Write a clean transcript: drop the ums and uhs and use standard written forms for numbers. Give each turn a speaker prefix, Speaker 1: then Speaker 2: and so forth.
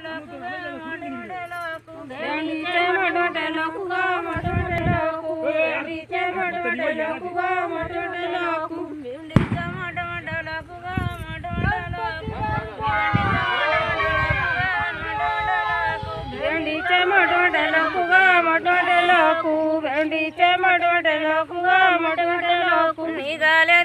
Speaker 1: भेंडीचे मोठमोठे लोकू ग मोठमोठे लोकू भेंडीचे मोठमोठे लोकू ग मोठमोठे लोकू भेंडीचे मोठमोठे लोकू ग मोठमोठे लोकू भेंडीचे मोठमोठे लोकू ग मोठमोठे लोकू भेंडीचे मोठमोठे लोकू ग मोठमोठे लोकू निघाले